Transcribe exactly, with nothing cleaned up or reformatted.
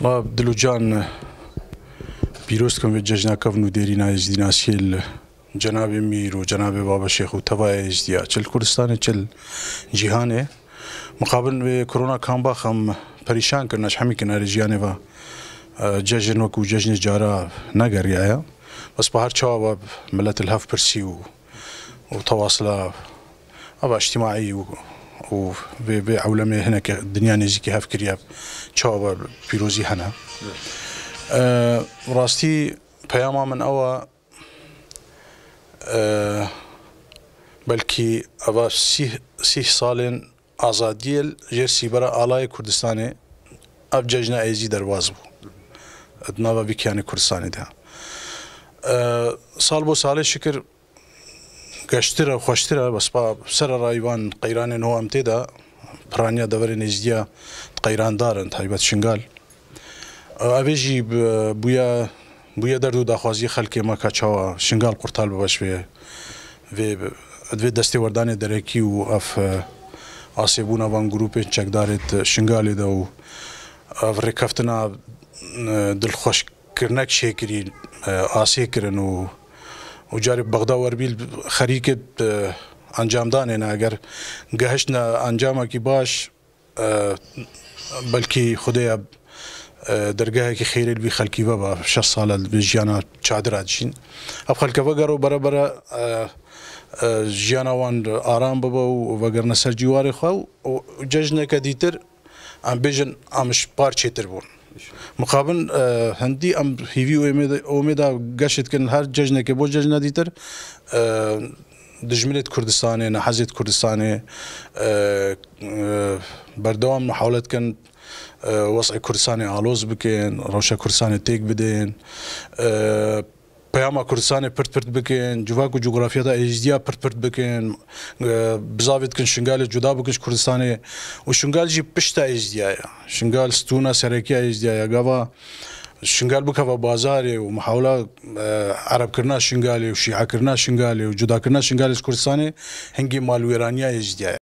ما دلوجان پیروز کم و جشن کفن و دیرین از دیناسیل جناب میر و جناب بابا شیخ و توای ازدیا چل کردستان چل جهانه مقابل به کرونا کامبا خم پریشان کرناش همی کنار جیانه و جشن وکو جشن جارا نگریه بس به هر چاو ملت الهف پرسی و وتواصله أبا اجتماعي و و بعولمه هنا الدنيا نزيكي هاف كرياب شاو بيروزي هنا أه راستي بياما من أوا أه بلكي أبا سيه سيه صالين آزاديل جرسي برا آلاي كردستاني أب ججنا أيزي دروازبو أدنابا بكياني كردستاني ده أه صال بو صالي شكر گشتره و خوشتره بس با سر رایوان قیران نو امتدا پرانیا دور نزدیا قیران دارن تایبت شنگال اویجی بویا بویا دردو داخوازی خلک ما کچاوا شنگال قرطال بباش و و ادوی دستی وردان درکی و اف آسیبونا وان گروپ چکدارت شنگالی دو اف رکفتنا دل خوش کرنک شکری آسی کرن و و جاری بغداد وربیل خریک انجام دانه اگر گهشنا انجام کی باش بلکی خدای درگاه کی خیر بی خلکی و شش سال بجیانا چادر ادشین اب خلک وگرو برابر جیانا وان آرام بابا و وگر نسر جوار خو و ججنا کدیتر ام بجن امش پارچه تر بون مقابل هندی ام هیوی اومدا گشت کن هر ججنه که بو ججنه دیتر دجملت کردستانه نحزت کردستانه بردوام محاولت کن وضع کردستانه آلوز بکن روشا کردستانه تیک بدین پیام کردستان پرت پرت بکن جواکو جغرافیا دا ازدیا پرت پرت بکن بزاوید کن شنگال جدا بکنش کردستان و شنگال جی پشتا ازدیا شنگال ستونا سرکی ازدیا گاوا شنگال بکوا بازاره و محاوله عرب کرنا شنگالی و شیعه کرنا شنگالی و جدا کرنا شنگال کردستان هنگی مالویرانیا ازدیا